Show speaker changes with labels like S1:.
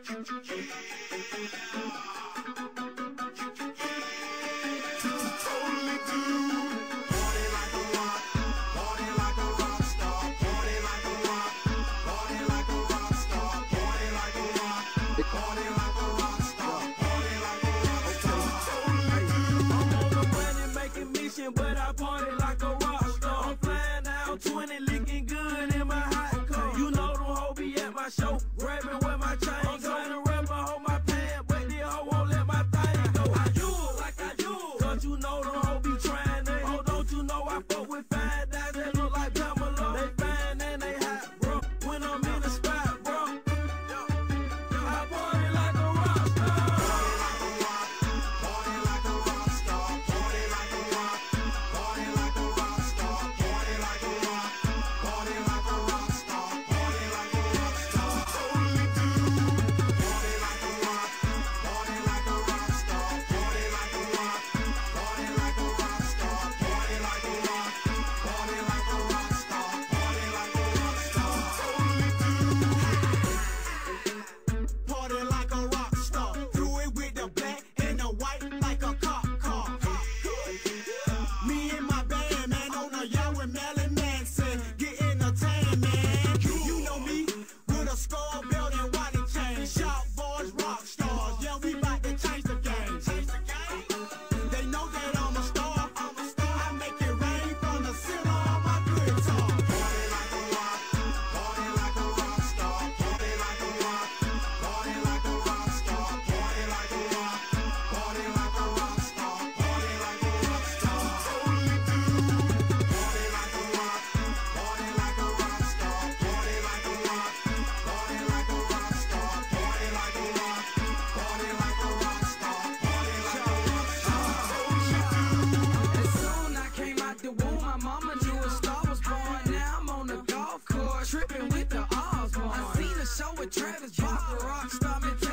S1: But I party like a rockstar. I'm flying out 20, looking good in my hot car. You know them hoes be at my show, grabbing where my chain go. I'm trying to rub my hoe my pants, but this hoe won't let my thing go. I do like I do, cause you know them hoes be trying to. Oh, don't you know I fuck with fine guys that look like Pamela? They fine and they hot, bro. When I'm in the spot, bro, I party like a rockstar.
S2: Party like a rockstar. Party like a rockstar. Party like a rockstar. Party like a rockstar. Party like a rockstar. Party like a rockstar. Totally do. Party like a rockstar. Party like a rockstar. Party like a rockstar. Party like a rockstar. Party like a rockstar. Party like a rockstar. Party like a rockstar. Totally do. Party like a rockstar. Do it with the black and the white like a cop car. Me and my band, man, on a yacht with Melon Manson, getting a tan, man. You know me with a skull belt and white chain. Sharp boys, rock stars. Yeah, we bout to change the game. They know that I'm a star. I make it rain from the center of my guitar. Party like a rock. Party like a rock star. Party like a rock. Party like a rock star. Party like a rock. Party like a rock star. Party like a rock star. Totally do. Party like a rock. Party like a rock star. Party like a rock. Party like a rock star. Party like a rock. Party like a rock star. Party like a rock star. Totally do.
S1: As soon I came out the womb, my mama knew a star was born. Now I'm on the golf course, tripping with the Osborne. I seen a show with Travis Barker, rockstar mentality.